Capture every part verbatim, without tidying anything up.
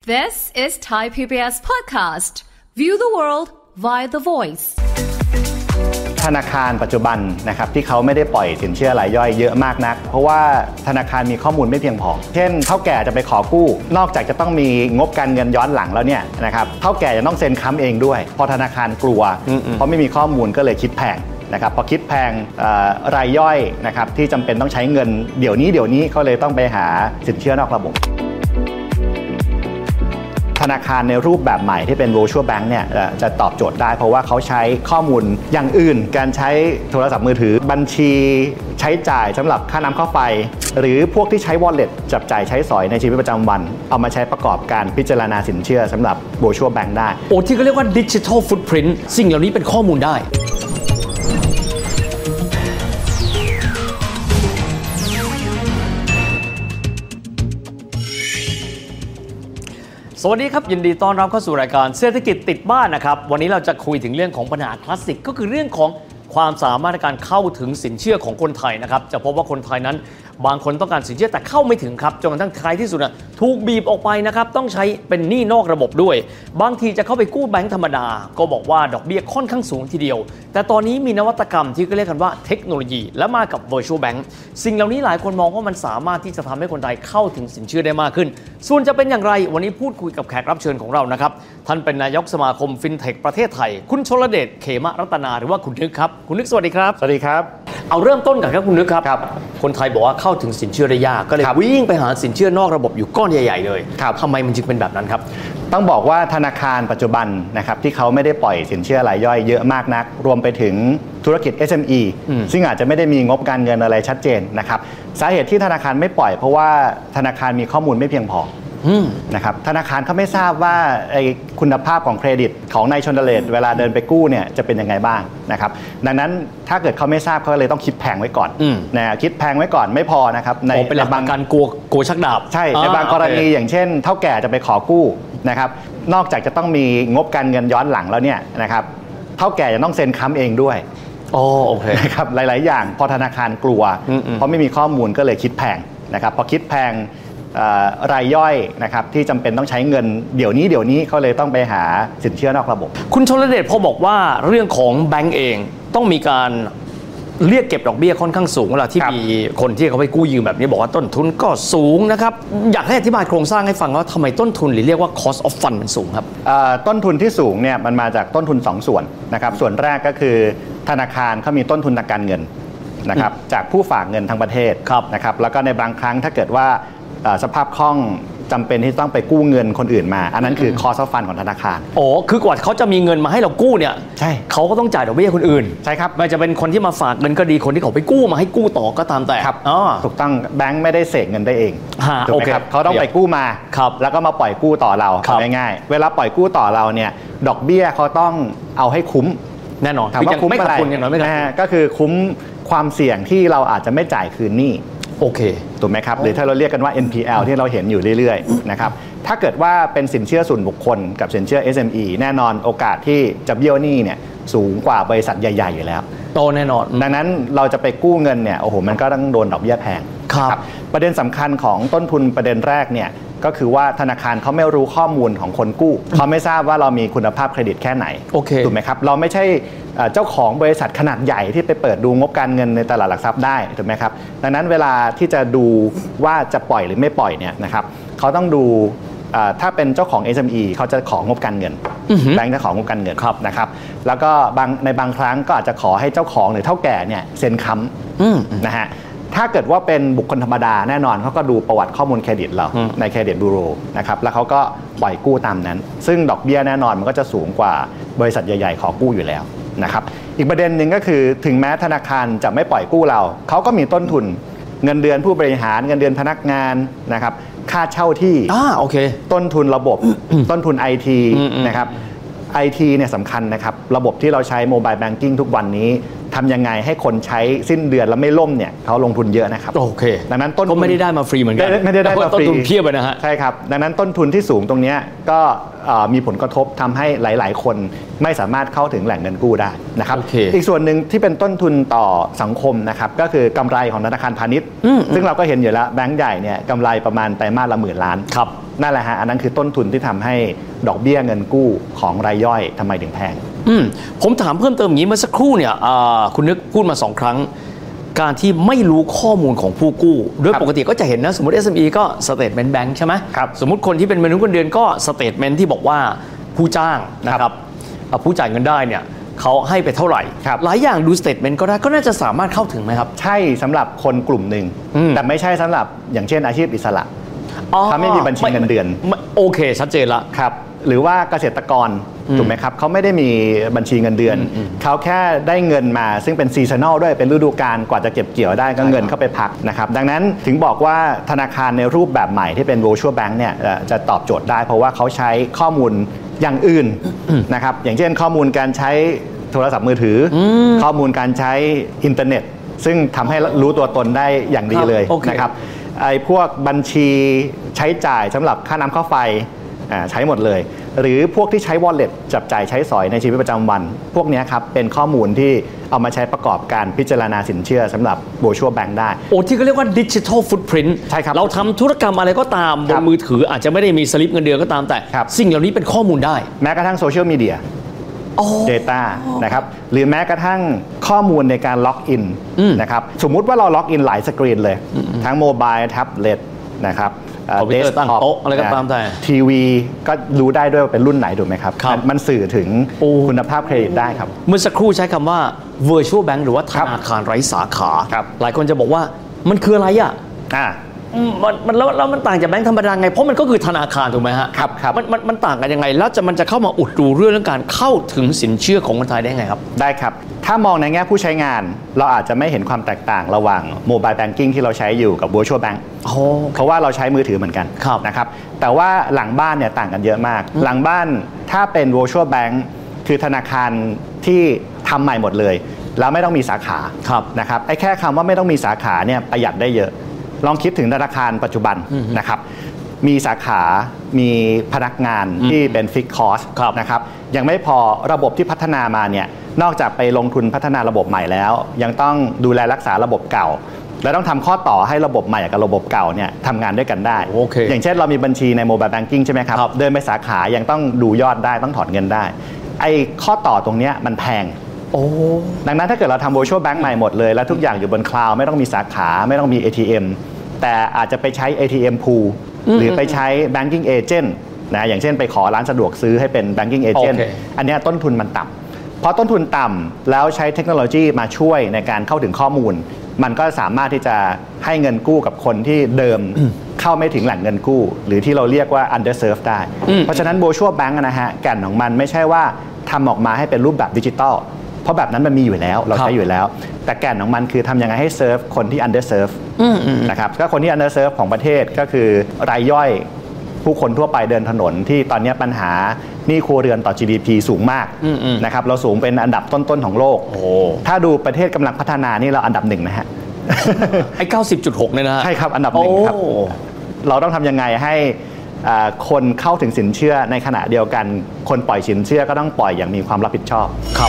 This is Thai พี บี เอส podcast. View the world via the voice. ธนาคารปัจจุบันนะครับที่เขาไม่ได้ปล่อยสินเชื่อรายย่อยเยอะมากนักเพราะว่าธนาคารมีข้อมูลไม่เพียงพอเช่นเฒ่าแก่จะไปขอกู้นอกจากจะต้องมีงบการเงินย้อนหลังแล้วเนี่ยนะครับเฒ่าแก่จะต้องเซ็นค้ำเองด้วยพอธนาคารกลัวเพราะไม่มีข้อมูลก็เลยคิดแพงนะครับพอคิดแพงรายย่อยนะครับที่จำเป็นต้องใช้เงินเดี๋ยวนี้เดี๋ยวนี้เขาเลยต้องไปหาสินเชื่อนอกระบบธนาคารในรูปแบบใหม่ที่เป็น virtual bank เนี่ยจะตอบโจทย์ได้เพราะว่าเขาใช้ข้อมูลอย่างอื่นการใช้โทรศัพท์มือถือบัญชีใช้จ่ายสำหรับค่าน้ำค่าไฟหรือพวกที่ใช้ wallet จับจ่ายใช้สอยในชีวิตประจำวันเอามาใช้ประกอบการพิจารณาสินเชื่อสำหรับ virtual bank ได้โอ้ที่เขาเรียกว่า digital footprint สิ่งเหล่านี้เป็นข้อมูลได้สวัสดีครับยินดีต้อนรับเข้าสู่รายการเศรษฐกิจติดบ้านนะครับวันนี้เราจะคุยถึงเรื่องของปัญหาคลาสสิกก็คือเรื่องของความสามารถในการเข้าถึงสินเชื่อของคนไทยนะครับจะพบว่าคนไทยนั้นบางคนต้องการสินเชื่อแต่เข้าไม่ถึงครับจนกระทั่งท้ายที่สุดถูกบีบออกไปนะครับต้องใช้เป็นหนี้นอกระบบด้วยบางทีจะเข้าไปกู้แบงก์ธรรมดาก็บอกว่าดอกเบี้ยค่อนข้างสูงทีเดียวแต่ตอนนี้มีนวัตกรรมที่เรียกกันว่าเทคโนโลยีและมากับ virtual bank สิ่งเหล่านี้หลายคนมองว่ามันสามารถที่จะทำให้คนไทยเข้าถึงสินเชื่อได้มากขึ้นส่วนจะเป็นอย่างไรวันนี้พูดคุยกับแขกรับเชิญของเรานะครับท่านเป็นนายกสมาคมฟินเทคประเทศไทยคุณชลเดชเขมรัตนาหรือว่าคุณนึกครับคุณนึกสวัสดีครับสวัสดีครับเอาเริ่มต้นกันครับคุณนึกครับคนไทยบอกว่าเข้าถึงสินเชื่อได้ยากก็เลยวิ่งไปหาสินเชื่อนอกระบบอยู่ก้อนใหญ่ๆเลยทำไมมันจึงเป็นแบบนั้นครับต้องบอกว่าธนาคารปัจจุบันนะครับที่เขาไม่ได้ปล่อยสินเชื่อรายย่อยเยอะมากนักรวมไปถึงธุรกิจ เอส เอ็ม อี ซึ่งอาจจะไม่ได้มีงบการเงินอะไรชัดเจนนะครับสาเหตุที่ธนาคารไม่ปล่อยเพราะว่าธนาคารมีข้อมูลไม่เพียงพอนะครับธนาคารเขาไม่ทราบว่าคุณภาพของเครดิตของนายชนเดชเวลาเดินไปกู้เนี่ยจะเป็นยังไงบ้างนะครับดังนั้นถ้าเกิดเขาไม่ทราบเขาเลยต้องคิดแพงไว้ก่อนนะคิดแพงไว้ก่อนไม่พอนะครับในบางการกลัวกลัวชักดาบใช่ในบางกรณีอย่างเช่นเฒ่าแก่จะไปขอกู้นะครับนอกจากจะต้องมีงบการเงินย้อนหลังแล้วเนี่ยนะครับเฒ่าแก่จะต้องเซ็นค้ำเองด้วยอ๋อโอเคนะครับหลายๆอย่างพอธนาคารกลัวเพราะไม่มีข้อมูลก็เลยคิดแพงนะครับพอคิดแพงรายย่อยนะครับที่จำเป็นต้องใช้เงินเดี๋ยวนี้เดี๋ยวนี้เขาเลยต้องไปหาสินเชื่อนอกระบบคุณชลเดชพอบอกว่าเรื่องของแบงก์เองต้องมีการเรียกเก็บดอกเบี้ยค่อนข้างสูงเวลาที่มีคนที่เขาไปกู้ยืมแบบนี้บอกว่าต้นทุนก็สูงนะครับอยากให้อธิบายโครงสร้างให้ฟังว่าทำไมต้นทุนหรือเรียกว่า cost of fund มันสูงครับต้นทุนที่สูงเนี่ยมันมาจากต้นทุนสองส่วนนะครับส่วนแรกก็คือธนาคารเขามีต้นทุนทางการเงินนะครับจากผู้ฝากเงินทั้งประเทศนะครับแล้วก็ในบางครั้งถ้าเกิดว่าสภาพคล่องจำเป็นที่ต้องไปกู้เงินคนอื่นมาอันนั้นคือ cost of fund ของธนาคารโอ้คือกว่าเขาจะมีเงินมาให้เรากู้เนี่ยใช่เขาก็ต้องจ่ายดอกเบี้ยคนอื่นใช่ครับไม่จะเป็นคนที่มาฝากเงินก็ดีคนที่เขาไปกู้มาให้กู้ต่อก็ตามแต่ครับถูกต้องแบงค์ไม่ได้เสกเงินได้เองถูกไหมครับเขาต้องไปกู้มาแล้วก็มาปล่อยกู้ต่อเราง่ายๆเวลาปล่อยกู้ต่อเราเนี่ยดอกเบี้ยเขาต้องเอาให้คุ้มแน่นอนถามว่าคุ้มอะไรก็คือคุ้มความเสี่ยงที่เราอาจจะไม่จ่ายคืนหนี้โอเคถูกไหมครับหรือถ้าเราเรียกกันว่า เอ็น พี แอล ที่เราเห็นอยู่เรื่อยๆนะครับถ้าเกิดว่าเป็นสินเชื่อส่วนบุคคลกับสินเชื่อ เอส เอ็ม อี แน่นอนโอกาสที่จะเบี้ยวหนี้เนี่ยสูงกว่าบริษัทใหญ่ๆอยู่แล้วโตแน่นอนดังนั้นเราจะไปกู้เงินเนี่ยโอ้โหมันก็ต้องโดนดอกเบี้ยแพงครับประเด็นสำคัญของต้นทุนประเด็นแรกเนี่ยก็คือว่าธนาคารเขาไม่รู้ข้อมูลของคนกู้เขาไม่ทราบว่าเรามีคุณภาพเครดิตแค่ไหนถูกไหมครับเราไม่ใช่เจ้าของบริษัทขนาดใหญ่ที่ไปเปิดดูงบการเงินในตลาดหลักทรัพย์ได้ถูกไหมครับดังนั้นเวลาที่จะดูว่าจะปล่อยหรือไม่ปล่อยเนี่ยนะครับเขาต้องดูถ้าเป็นเจ้าของ เอส เอ็ม อี เขาจะของงบการเงินแบงค์จะของงบการเงินนะครับแล้วก็บางในบางครั้งก็อาจจะขอให้เจ้าของหรือเฒ่าแก่เนี่ยเซ็นค้ำนะฮะถ้าเกิดว่าเป็นบุคคลธรรมดาแน่นอนเขาก็ดูประวัติข้อมูลเครดิตเราในเครดิตบูโรนะครับแล้วเขาก็ปล่อยกู้ตามนั้นซึ่งดอกเบี้ยแน่นอนมันก็จะสูงกว่าบริษัทใหญ่ๆขอกู้อยู่แล้วนะครับอีกประเด็นหนึ่งก็คือถึงแม้ธนาคารจะไม่ปล่อยกู้เราเขาก็มีต้นทุนเงินเดือนผู้บริหารเงินเดือนพนักงานนะครับค่าเช่าที่อ่าโอเคต้นทุนระบบต้นทุน ไอ ที นะครับ ไอ ที เนี่ยสำคัญนะครับระบบที่เราใช้โมบายแบงกิ้งทุกวันนี้ทำยังไงให้คนใช้สิ้นเดือนแล้วไม่ล่มเนี่ยเขาลงทุนเยอะนะครับโอเคดังนั้นต้นก็ไม่ได้ได้มาฟรีเหมือนกันไม่ได้ได้มาฟรีต้นทุนเพียบเลยนะฮะใช่ครับดังนั้นต้นทุนที่สูงตรงนี้ก็มีผลกระทบทำให้หลายๆคนไม่สามารถเข้าถึงแหล่งเงินกู้ได้นะครับ okay. อีกส่วนหนึ่งที่เป็นต้นทุนต่อสังคมนะครับก็คือกำไรของธนาคารพาณิชย์ซึ่งเราก็เห็นอยู่แล้วแบงก์ใหญ่เนี่ยกำไรประมาณไตรมาสละหมื่นล้านครับนั่นแหละฮะอันนั้นคือต้นทุนที่ทำให้ดอกเบี้ยเงินกู้ของรายย่อยทำไมถึงแพงอืมผมถามเพิ่มเติมอย่างนี้เมื่อสักครู่เนี่ยคุณนึกพูดมาสองครั้งการที่ไม่รู้ข้อมูลของผู้กู้โดยปกติก็จะเห็นนะสมมติ เอส เอ็ม อี ก็ Statement Bank ใช่ไหมครับสมมติคนที่เป็นมนุษย์เงินเดือนก็ Statement ที่บอกว่าผู้จ้างนะครับผู้จ่ายเงินได้เนี่ยเขาให้ไปเท่าไหร่หลายอย่างดู Statement ก็ได้ก็น่าจะสามารถเข้าถึงไหมครับใช่สำหรับคนกลุ่มหนึ่งแต่ไม่ใช่สำหรับอย่างเช่นอาชีพอิสระเขาไม่มีบัญชีเงินเดือนโอเคชัดเจนละครับหรือว่าเกษตรกรถูกไหมครับเขาไม่ได้มีบัญชีเงินเดือนเขาแค่ได้เงินมาซึ่งเป็นซีซันอลด้วยเป็นฤดูกาลกว่าจะเก็บเกี่ยวได้ก็เงินเข้าไปพักนะครับดังนั้นถึงบอกว่าธนาคารในรูปแบบใหม่ที่เป็น virtual bank เนี่ยจะตอบโจทย์ได้เพราะว่าเขาใช้ข้อมูลอย่างอื่นนะครับอย่างเช่นข้อมูลการใช้โทรศัพท์มือถือข้อมูลการใช้อินเทอร์เน็ตซึ่งทำให้รู้ตัวตนได้อย่างดีเลยนะครับไอ้พวกบัญชีใช้จ่ายสำหรับค่าน้ำค่าไฟใช้หมดเลยหรือพวกที่ใช้ wallet จับจ่ายใช้สอยในชีวิตประจำวันพวกนี้ครับเป็นข้อมูลที่เอามาใช้ประกอบการพิจารณาสินเชื่อสำหรับ virtual bank ได้โอ้ที่เขาเรียกว่า digital footprint ใช่ครับเราทำธุรกรรมอะไรก็ตามบนมือถืออาจจะไม่ได้มีสลิปเงินเดือนก็ตามแต่สิ่งเหล่านี้เป็นข้อมูลได้แม้กระทั่งโซเชียลมีเดียdata นะครับหรือแม้กระทั่งข้อมูลในการล็อกอินนะครับสมมุติว่าเราล็อกอินหลายสกรีนเลยทั้งโมบายแท็บเล็ตนะครับเดสก์ท็อปอะไรก็ตามแต่ทีวีก็รู้ได้ด้วยว่าเป็นรุ่นไหนถูกไหมครับมันสื่อถึงคุณภาพเครดิตได้ครับเมื่อสักครู่ใช้คำว่า virtual bank หรือว่าธนาคารไร้สาขาหลายคนจะบอกว่ามันคืออะไรอ่ะมันมันแล้วแล้วมันต่างจากแบงก์ธรรมดาไงเพราะมันก็คือธนาคารถูกไหมฮะครับครับมันมันมันต่างกันยังไงแล้วจะมันจะเข้ามาอุดรูเรื่องการเข้าถึงสินเชื่อของคนไทยได้ไงครับได้ครับถ้ามองในแง่ผู้ใช้งานเราอาจจะไม่เห็นความแตกต่างระหว่างโมบายแบงกิ้งที่เราใช้อยู่กับ virtual bank เพราะว่าเราใช้มือถือเหมือนกันนะครับแต่ว่าหลังบ้านเนี่ยต่างกันเยอะมากหลังบ้านถ้าเป็น virtual bank คือธนาคารที่ทำใหม่หมดเลยแล้วไม่ต้องมีสาขานะครับไอ้แค่คำว่าไม่ต้องมีสาขาเนี่ยประหยัดได้เยอะลองคิดถึงธนาคารปัจจุบันนะครับมีสาขามีพนักงานที่เป็นฟิกคอสนะครับยังไม่พอระบบที่พัฒนามาเนี่ยนอกจากไปลงทุนพัฒนาระบบใหม่แล้วยังต้องดูแลรักษาระบบเก่าและต้องทำข้อต่อให้ระบบใหม่กับระบบเก่าเนี่ยทำงานด้วยกันได้ okay. อย่างเช่นเรามีบัญชีในโมบายแบงกิ้งใช่ไหมครับเดินไปสาขายังต้องดูยอดได้ต้องถอนเงินได้ไอ้ข้อต่อตรงนี้มันแพงดังนั้นถ้าเกิดเราทำ virtual bank ใหม่หมดเลยแล้วทุกอย่างอยู่บนคลาวด์ไม่ต้องมีสาขาไม่ต้องมี เอ ที เอ็ม แต่อาจจะไปใช้ เอ ที เอ็ม pool หรือไปใช้ banking agent นะอย่างเช่นไปขอร้านสะดวกซื้อให้เป็น banking agent อันนี้ต้นทุนมันต่ำเพราะต้นทุนต่ำแล้วใช้เทคโนโลยีมาช่วยในการเข้าถึงข้อมูลมันก็สามารถที่จะให้เงินกู้กับคนที่เดิมเข้าไม่ถึงแหล่งเงินกู้หรือที่เราเรียกว่า underserved ได้เพราะฉะนั้น virtual bank นะฮะแก่นของมันไม่ใช่ว่าทำออกมาให้เป็นรูปแบบดิจิตอลเพราะแบบนั้นมันมีอยู่แล้วเราใช้อยู่แล้วแต่แก่นของมันคือทำยังไงให้เซิร์ฟคนที่ underserve นะครับก็คนที่ underserve ของประเทศก็คือรายย่อยผู้คนทั่วไปเดินถนนที่ตอนนี้ปัญหาหนี้ครัวเรือนต่อ จี ดี พี สูงมากนะครับเราสูงเป็นอันดับต้นๆของโลกถ้าดูประเทศกำลังพัฒนานี่เราอันดับหนึ่งนะฮะไอ้ เก้าสิบจุดหก เนี่ยนะใช่ครับอันดับหนึ่งครับเราต้องทำยังไงให้คนเข้าถึงสินเชื่อในขณะเดียวกันคนปล่อยสินเชื่อก็ต้องปล่อยอย่างมีความรับผิดชอบครับ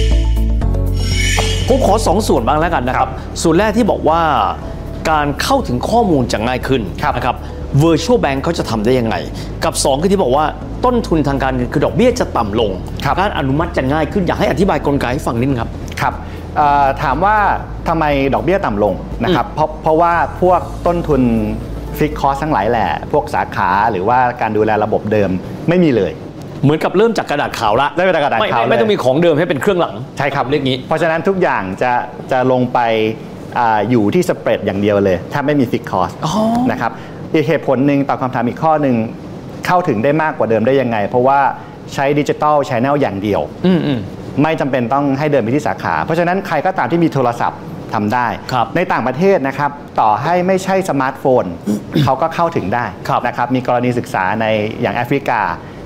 ผมขอสองส่วนบ้างแล้วกันนะครับส่วนแรกที่บอกว่าการเข้าถึงข้อมูลจะง่ายขึ้นนะครับ virtual bank เขาจะทำได้ยังไงกับสองคือที่บอกว่าต้นทุนทางการเงินคือดอกเบี้ยจะต่ำลงการอนุมัติจะง่ายขึ้นอยากให้อธิบายกลไกให้ฟังนิดนึงครับครับถามว่าทำไมดอกเบี้ยต่ำลงนะครับเพราะเพราะว่าพวกต้นทุนฟิกคอสทั้งหลายแหละพวกสาขาหรือว่าการดูแลระบบเดิมไม่มีเลยเหมือนกับเริ่มจากกระดาษขาวละได้เป็นกระดาษขาวไม่ไม่ต้องมีของเดิมให้เป็นเครื่องหลังใช่ครับเรียกงี้เพราะฉะนั้นทุกอย่างจะจะลงไป อ, อยู่ที่สเปรดอย่างเดียวเลยถ้าไม่มีฟิกคอสนะครับอีกเหตุผลหนึ่งตอบคำถามอีกข้อหนึ่งเข้าถึงได้มากกว่าเดิมได้ยังไงเพราะว่าใช้ดิจิตอลแชนแนลอย่างเดียวไม่จำเป็นต้องให้เดินไปที่สาขาเพราะฉะนั้นใครก็ตามที่มีโทรศัพท์ทำได้ในต่างประเทศนะครับต่อให้ไม่ใช่สมาร์ทโฟน เขาก็เข้าถึงได้นะครับมีกรณีศึกษาในอย่างแอฟริกา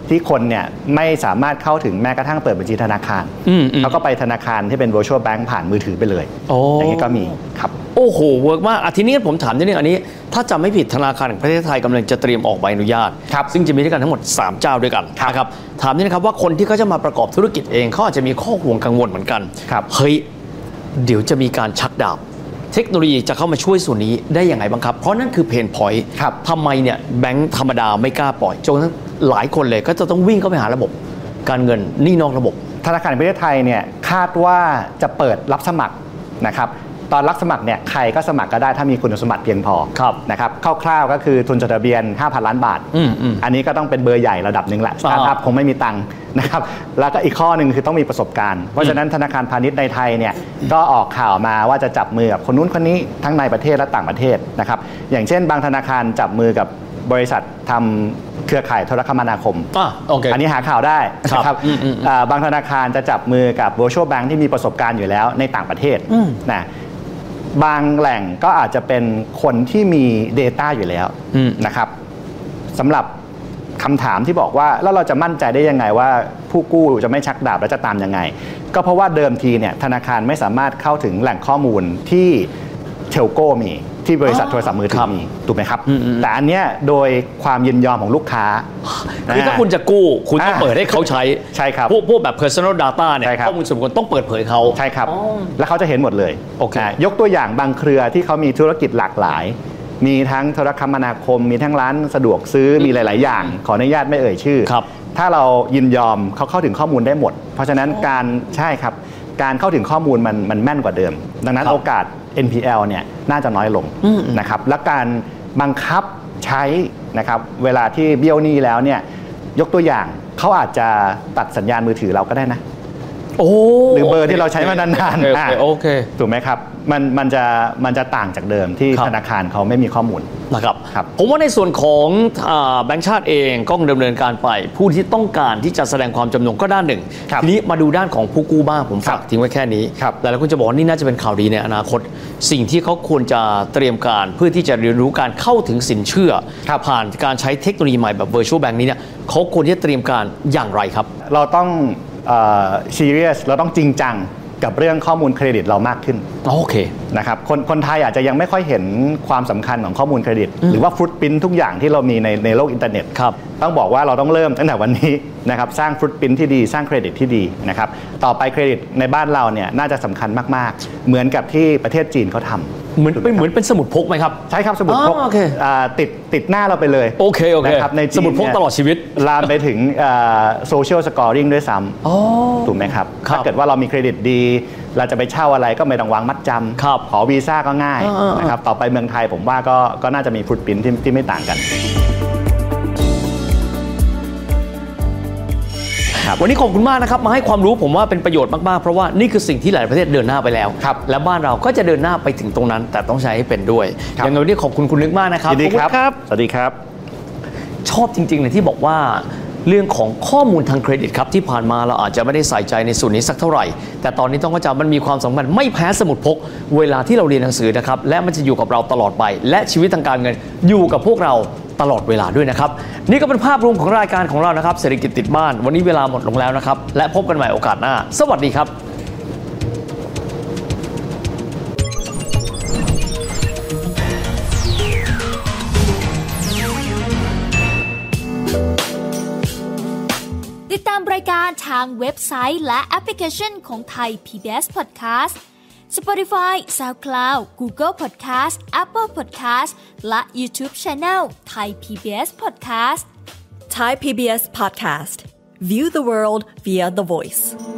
ที่คนเนี่ยไม่สามารถเข้าถึงแม้กระทั่งเปิดบัญชีธนาคารเขาก็ไปธนาคารที่เป็น virtual bank ผ่านมือถือไปเลยอย่างนี้ก็มีครับโอ้โหเวิร์กมากทีนี้ผมถามนิดนึงอันนี้ถ้าจำไม่ผิดธนาคารแห่งประเทศไทยกำลังจะเตรียมออกใบอนุญาตซึ่งจะมีด้วยกันทั้งหมดสามเจ้าด้วยกันนะครับถามนิดนะครับว่าคนที่เขาจะมาประกอบธุรกิจเองเขาอาจจะมีข้อห่วงกังวลเหมือนกันเฮ้ยเดี๋ยวจะมีการชักดาบเทคโนโลยีจะเข้ามาช่วยส่วนนี้ได้ยังไงบ้างครับเพราะนั่นคือเพนพอยต์ทำไมเนี่ยแบงค์ธรรมดาไม่กล้าปล่อยจนทั้งหลายคนเลยก็จะต้องวิ่งเข้าไปหาระบบการเงินหนี้นอกระบบธนาคารแห่งประเทศไทยเนี่ยคาดว่าจะเปิดรับสมัครนะครับตอนรับสมัครเนี่ยใครก็สมัครก็ได้ถ้ามีคุณสมบัติเพียงพอนะครับคร่าวๆก็คือทุนจดทะเบียน ห้าพัน ล้านบาท อ, อันนี้ก็ต้องเป็นเบอร์ใหญ่ระดับหนึ่งแหละสตาร์ทอัพคงไม่มีตังค์นะครับแล้วก็อีกข้อหนึ่งคือต้องมีประสบการณ์เพราะฉะนั้นธนาคารพาณิชย์ในไทยเนี่ยก็ออกข่าวมาว่าจะจับมือกับคนนู้นคนนี้ทั้งในประเทศและต่างประเทศนะครับอย่างเช่นบางธนาคารจับมือกับบริษัททำเครือข่ายโทรคมนาคมอ่ะโอเคอันนี้หาข่าวได้นะครับบางธนาคารจะจับมือกับ virtual bank ที่มีประสบการณ์อยู่แล้วในต่างประเทศนะบางแหล่งก็อาจจะเป็นคนที่มี data อยู่แล้วนะครับสำหรับคำถามที่บอกว่าแล้วเราจะมั่นใจได้ยังไงว่าผู้กู้จะไม่ชักดาบและจะตามยังไงก็เพราะว่าเดิมทีเนี่ยธนาคารไม่สามารถเข้าถึงแหล่งข้อมูลที่เทลโก้มีที่บริษัทโทรศัพท์มือถือมีถูกไหมครับแต่อันเนี้ยโดยความยินยอมของลูกค้าคือถ้าคุณจะกู้คุณต้องเปิดให้เขาใช้ใช่ครับพวกพวกแบบ personal data เนี่ยข้อมูลส่วนบุคคลต้องเปิดเผยเขาใช่ครับแล้วเขาจะเห็นหมดเลยโอเคยกตัวอย่างบางเครือที่เขามีธุรกิจหลากหลายมีทั้งโทรคมนาคมมีทั้งร้านสะดวกซื้อมีหลายๆอย่างขออนุญาตไม่เอ่ยชื่อถ้าเรายินยอมเขาเข้าถึงข้อมูลได้หมดเพราะฉะนั้นการใช่ครับการเข้าถึงข้อมูลมันมันแม่นกว่าเดิมดังนั้นโอกาส เอ็น พี แอล เนี่ยน่าจะน้อยลงนะครับและการบังคับใช้นะครับเวลาที่เบี้ยวหนี้แล้วเนี่ยยกตัวอย่างเขาอาจจะตัดสัญญาณมือถือเราก็ได้นะหรือเบอร์ที่เราใช้มานานๆโอเคถูกไหมครับมันมันจะมันจะต่างจากเดิมที่ธนาคารเขาไม่มีข้อมูลนะครับผมว่าในส่วนของแบงก์ชาติเองก็ดำเนินการไปผู้ที่ต้องการที่จะแสดงความจำนงก็ด้านหนึ่งทีนี้มาดูด้านของผู้กู้บ้างผมฝากทิ้งไว้แค่นี้แต่แล้วคุณจะบอกว่านี่น่าจะเป็นข่าวดีในอนาคตสิ่งที่เขาควรจะเตรียมการเพื่อที่จะเรียนรู้การเข้าถึงสินเชื่อผ่านการใช้เทคโนโลยีใหม่แบบ virtual bank นี้เนี่ยเขาควรที่จะเตรียมการอย่างไรครับเราต้องซีเรียสเราต้องจริงจังกับเรื่องข้อมูลเครดิตเรามากขึ้นโอเคนะครับคนคนไทยอาจจะยังไม่ค่อยเห็นความสำคัญของข้อมูลเครดิตหรือว่าฟุตปริ้นท์ทุกอย่างที่เรามีในในโลกอินเทอร์เน็ตต้องบอกว่าเราต้องเริ่มตั้งแต่วันนี้นะครับสร้างฟุตปริ้นท์ที่ดีสร้างเครดิตที่ดีนะครับต่อไปเครดิตในบ้านเราเนี่ยน่าจะสำคัญมากๆเหมือนกับที่ประเทศจีนเขาทำเหมือนเป็นเหมือนเป็นสมุดพกไหมครับใช่ครับสมุดพกติดติดหน้าเราไปเลยโอเคโอเคนะครับในสมุดพกตลอดชีวิตลามไปถึงโซเชียลสกอร์ริ่งด้วยซ้ำถูกไหมครับถ้าเกิดว่าเรามีเครดิตดีเราจะไปเช่าอะไรก็ไม่ต้องวางมัดจำขอวีซ่าก็ง่ายนะครับต่อไปเมืองไทยผมว่าก็ก็น่าจะมีฟุตปริ้นท์ที่ที่ไม่ต่างกันวันนี้ขอบคุณมากนะครับมาให้ความรู้ผมว่าเป็นประโยชน์มากๆเพราะว่านี่คือสิ่งที่หลายประเทศเดินหน้าไปแล้วและบ้านเราก็จะเดินหน้าไปถึงตรงนั้นแต่ต้องใช้ให้เป็นด้วยยังไงวันนี้ขอบคุณคุณนึกมากนะครับสวัสดีครับสวัสดีครับชอบจริงๆเลยที่บอกว่าเรื่องของข้อมูลทางเครดิตครับที่ผ่านมาเราอาจจะไม่ได้ใส่ใจในส่วนนี้สักเท่าไหร่แต่ตอนนี้ต้องเข้าใจมันมีความสำคัญไม่แพ้สมุดพกเวลาที่เราเรียนหนังสือนะครับและมันจะอยู่กับเราตลอดไปและชีวิตทางการเงินอยู่กับพวกเราตลอดเวลาด้วยนะครับนี่ก็เป็นภาพรวมของรายการของเรานะครับเศรษฐกิจติดบ้านวันนี้เวลาหมดลงแล้วนะครับและพบกันใหม่โอกาสหน้าสวัสดีครับติดตามรายการทางเว็บไซต์และแอปพลิเคชันของไทย พี บี เอส Podcast Spotify, SoundCloud, Google Podcast, Apple Podcast และ YouTube Channel Thai พี บี เอส Podcast Thai พี บี เอส Podcast View the world via the voice